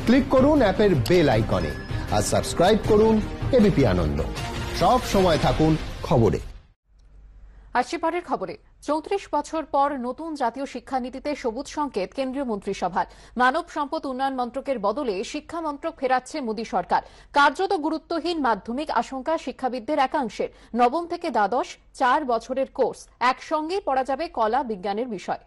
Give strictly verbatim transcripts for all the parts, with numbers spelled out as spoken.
Click করুন অ্যাপের bell আইকনে আর সাবস্ক্রাইব করুন এবিপি আনন্দ। সব সময় থাকুন খবরে। আসছে পরের খবরে, চৌত্রিশ বছর পর নতুন জাতীয় শিক্ষানীতিতে সবুজ সংকেত কেন্দ্রীয় মন্ত্রিসভার। মানব সম্পদ উন্নয়ন মন্ত্রকের বদলে শিক্ষা মন্ত্রক ফেরাচ্ছে মোদী সরকার। কার্যত গুরুত্বহীন মাধ্যমিক আশঙ্কা শিক্ষাবিদদের একাংশের। নবম থেকে দ্বাদশ চার বছরের কোর্স, একসঙ্গেই পড়া যাবে কলা বিজ্ঞানের বিষয়।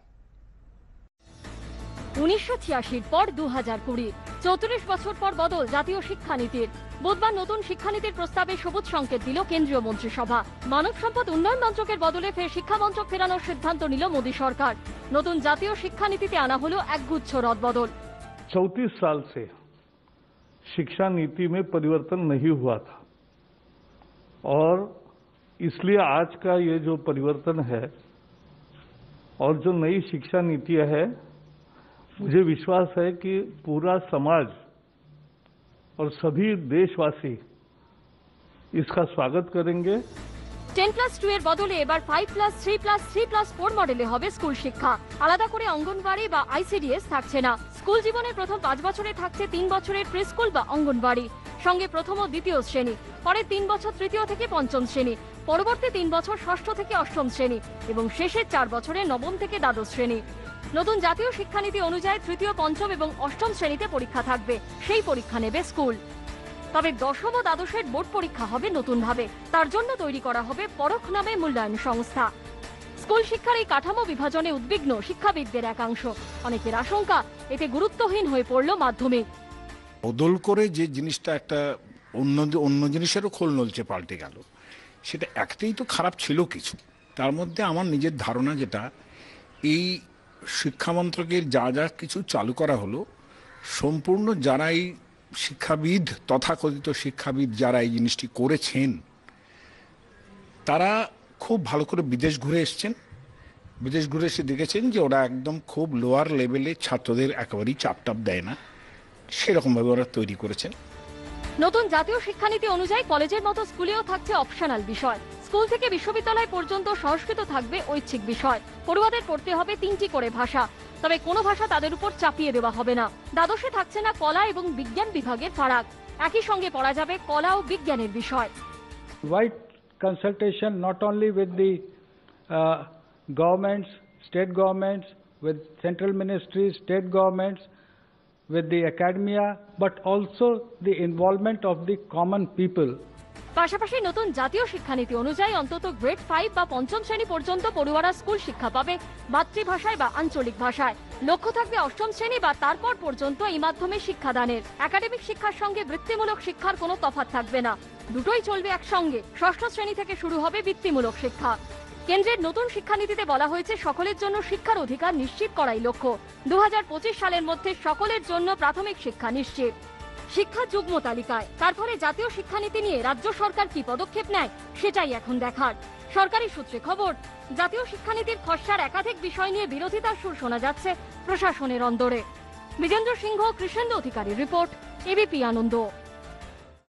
উনিশশো ছিয়াশির পর দু হাজার কুড়ি, চৌত্রিশ বছর পর বদল জাতীয় শিক্ষানীতির। বুধবার নতুন শিক্ষানীতির প্রস্তাবে সবুজ সংকেত দিল কেন্দ্রীয় মন্ত্রিসভা। মানব সম্পদ উন্নয়ন মন্ত্রকের বদলে ফের শিক্ষা মন্ত্রক ফেরানোর সিদ্ধান্ত নিল মোদী সরকার। নতুন জাতীয় শিক্ষানীতিতে আনা হলো একগুচ্ছ রদবদল। चौंतीस साल से शिक्षा नीति में परिवर्तन नहीं हुआ था और इसलिए आज का ये जो परिवर्तन है और जो नई शिक्षा नीतियां है, मुझे विश्वास है कि पूरा समाज और सभी देशवासी इसका स्वागत करेंगे। টেন প্লাস টু এর বদলে এবার five plus three plus three plus four মডেলে হবে স্কুল শিক্ষা। আলাদা করে অঙ্গনবাড়ি বা আইসিডিএস থাকছে না। স্কুল জীবনের প্রথম পাঁচ বছরে থাকছে তিন বছরের প্রি স্কুল বা অঙ্গনবাড়ি, সঙ্গে প্রথম ও দ্বিতীয় শ্রেণী, পরে তিন বছর তৃতীয় থেকে পঞ্চম শ্রেণী, পরবর্তী তিন বছর ষষ্ঠ থেকে অষ্টম শ্রেণী এবং শেষের চার বছরে নবম থেকে দ্বাদশ শ্রেণী। নতুন জাতীয় শিক্ষানীতি অনুযায়ী তৃতীয়, পঞ্চম এবং অষ্টম শ্রেণীতে পরীক্ষা থাকবে, সেই পরীক্ষা নেবে স্কুল। তবে দশম ও দ্বাদশের বোর্ড পরীক্ষা হবে নতুনভাবে। তার জন্য তৈরি করা হবে পরখ নামে মূল্যায়ন সংস্থা। স্কুল শিক্ষার এই কাঠামো বিভাজনে উদ্বিগ্ন শিক্ষাবিদদের একাংশ। অনেকের আশঙ্কা, এতে গুরুত্বহীন হয়ে পড়ল মাধ্যমিক। বদল করে যে জিনিসটা একটা অন্য অন্য জিনিসেরও খোল নলচে পাল্টে গেল, সেটা একটাই তো খারাপ ছিল কিছু। তার মধ্যে আমার নিজের ধারণা যেটা, এই শিক্ষামন্ত্রকের যা যা কিছু চালু করা হলো, সম্পূর্ণ যারা এই শিক্ষাবিদ, তথাকথিত শিক্ষাবিদ যারা এই জিনিসটি করেছেন, তারা খুব ভালো করে বিদেশ ঘুরে এসছেন। বিদেশ ঘুরে এসে দেখেছেন যে ওরা একদম খুব লোয়ার লেভেলে ছাত্রদের একেবারেই চাপ টাপ দেয় না, সেরকমভাবে ওরা তৈরি করেছেন। নতুন জাতীয় শিক্ষানীতি অনুযায়ী কলেজের মতো স্কুলেও থাকছে অপশনাল বিষয়। স্কুল থেকে বিশ্ববিদ্যালয় পর্যন্ত সংস্কৃত থাকবে ঐচ্ছিক বিষয়। পড়ুয়াদের পড়তে হবে তিনটি করে ভাষা, তবে কোনো ভাষা তাদের উপর চাপিয়ে দেওয়া হবে না। দ্বাদশে থাকছে না কলা এবং বিজ্ঞান বিভাগের ফারাক, একই সঙ্গে পড়া যাবে কলা ও বিজ্ঞানের বিষয়। Wide consultation not only with the uh, governments, state governments, with central ministries, state governments, with the academia, but also the involvement of the common people. পাশাপাশি নতুন জাতীয় শিক্ষানীতি অনুযায়ী অন্তত গ্রেড ফাইভ বা পঞ্চম শ্রেণী পর্যন্ত পড়ুয়ারা স্কুল শিক্ষা পাবে মাতৃভাষায় বা আঞ্চলিক ভাষায়। লক্ষ্য থাকবে অষ্টম শ্রেণী বা তারপর পর্যন্ত এই মাধ্যমে শিক্ষাদানের। একাডেমিক শিক্ষার সঙ্গে বৃত্তিমূলক শিক্ষার কোনো তফাৎ থাকবে না, দুটোই চলবে একসঙ্গে। ষষ্ঠ শ্রেণী থেকে শুরু হবে বৃত্তিমূলক শিক্ষা। কেন্দ্রের নতুন শিক্ষানীতিতে বলা হয়েছে, সকলের জন্য শিক্ষার অধিকার নিশ্চিত করাই লক্ষ্য। দু হাজার পঁচিশ সালের মধ্যে সকলের জন্য প্রাথমিক শিক্ষা নিশ্চিত। শিক্ষা যুগ্ম তালিকায়। তারপরে জাতীয় শিক্ষানীতি নিয়ে রাজ্য সরকার কি পদক্ষেপ নেয়, সেটাই এখন দেখার। সরকারি সূত্রে খবর, জাতীয় শিক্ষানীতির খসড়ার একাধিক বিষয় নিয়ে বিরোধিতার সুর শোনা যাচ্ছে প্রশাসনের অন্দরে। বিজেন্দ্র সিংহ, কৃষ্ণেন্দু অধিকারীর রিপোর্ট, এবিপি আনন্দ।